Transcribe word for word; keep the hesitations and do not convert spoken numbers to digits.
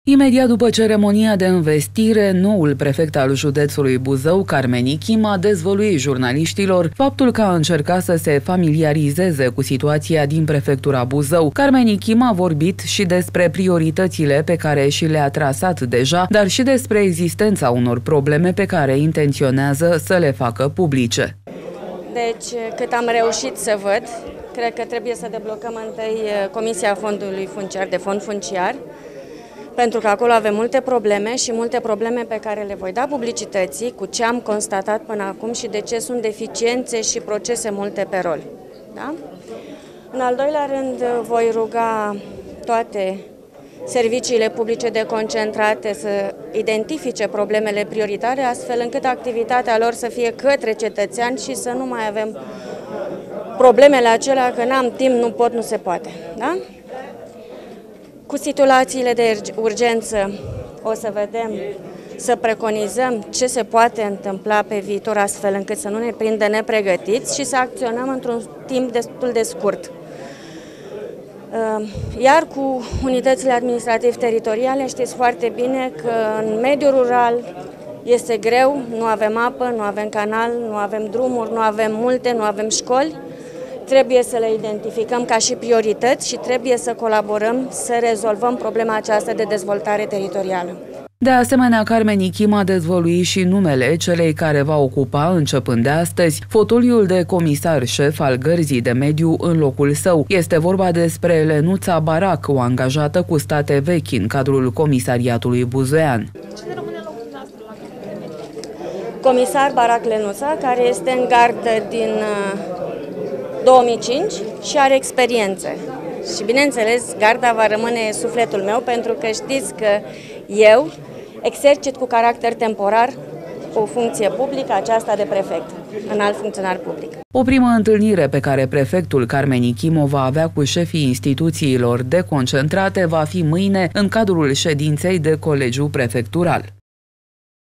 Imediat după ceremonia de învestire, noul prefect al județului Buzău, Carmen Ichim, a dezvăluit jurnaliștilor faptul că a încercat să se familiarizeze cu situația din prefectura Buzău. Carmen Ichim a vorbit și despre prioritățile pe care și le-a trasat deja, dar și despre existența unor probleme pe care intenționează să le facă publice. Deci, cât am reușit să văd, cred că trebuie să deblocăm întâi Comisia Fondului Funciar, de fond funciar, pentru că acolo avem multe probleme și multe probleme pe care le voi da publicității cu ce am constatat până acum și de ce sunt deficiențe și procese multe pe rol. Da? În al doilea rând, voi ruga toate serviciile publice deconcentrate să identifice problemele prioritare, astfel încât activitatea lor să fie către cetățean și să nu mai avem problemele acelea că n-am timp, nu pot, nu se poate. Da? Cu situațiile de urgență o să vedem, să preconizăm ce se poate întâmpla pe viitor astfel încât să nu ne prindă nepregătiți și să acționăm într-un timp destul de scurt. Iar cu unitățile administrativ-teritoriale știți foarte bine că în mediul rural este greu, nu avem apă, nu avem canal, nu avem drumuri, nu avem multe, nu avem școli. Trebuie să le identificăm ca și priorități și trebuie să colaborăm să rezolvăm problema aceasta de dezvoltare teritorială. De asemenea, Carmen Ichim a dezvăluit și numele celei care va ocupa, începând de astăzi, fotoliul de comisar șef al Gărzii de Mediu în locul său. Este vorba despre Lenuța Barac, o angajată cu state vechi în cadrul comisariatului buzoian. Cine rămâne în locul nostru la Gărzii de Mediu? Comisar Barac Lenuța, care este în gardă din două mii cinci și are experiențe. Și bineînțeles, garda va rămâne sufletul meu, pentru că știți că eu exercit cu caracter temporar o funcție publică, aceasta de prefect, înalt funcționar public. O primă întâlnire pe care prefectul Carmen Ichim o va avea cu șefii instituțiilor deconcentrate va fi mâine în cadrul ședinței de colegiu prefectural.